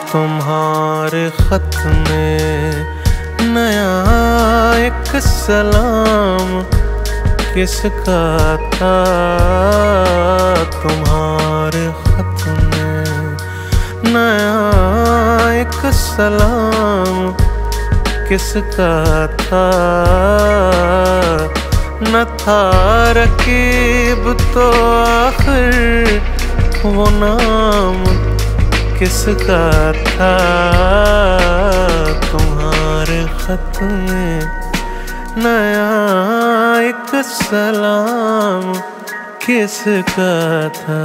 तुम्हारे खत में नया एक सलाम किसका था। तुम्हारे खत में नया एक सलाम किसका था। न था रकीब तो आखिर वो नाम किसका था। तुम्हारे खत में नया एक सलाम किसका था।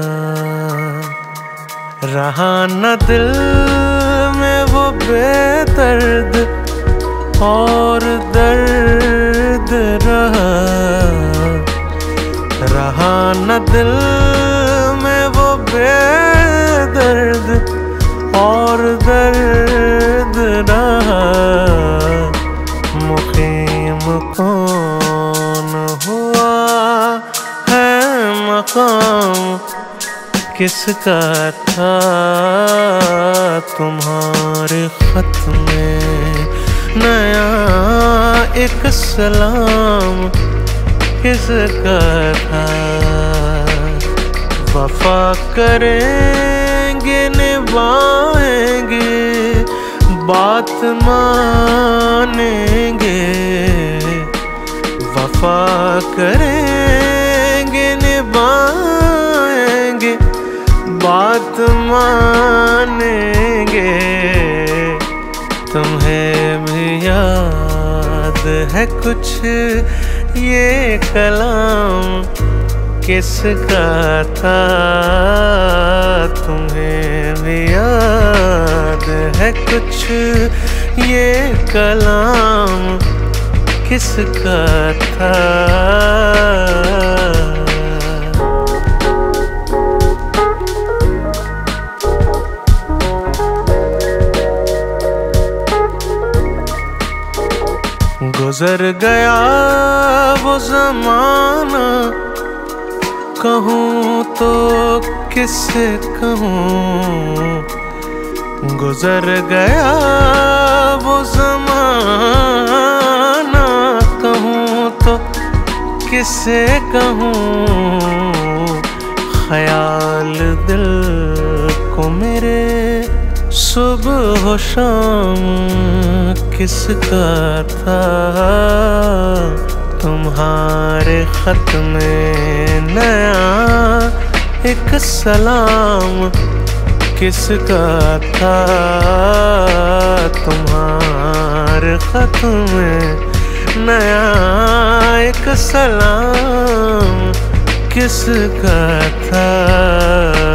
रहा न दिल में वो बेदर्द और दर्द रहा न दिल में वो बेदर्द और दर्द रहा। मुक़ीम कौन हुआ है मकाम किसका था। तुम्हारे खत में नया एक सलाम किसका था। वफा करेंगे निभाएंगे बात मानेंगे। वफा करेंगे निभाएंगे बात मानेंगे। तुम्हें भी याद है कुछ ये कलाम किसका था। तुम्हें भी याद है कुछ ये कलाम किसका था। गुजर गया वो ज़माना कहूँ तो किससे कहूँ। गुजर गया वो ज़माना कहूँ तो किससे कहूँ। ख्याल दिल को मेरे सुबह शाम किसका था। तुम्हारे खत में नया एक सलाम किसका था। तुम्हारे खत में नया एक सलाम किसका था।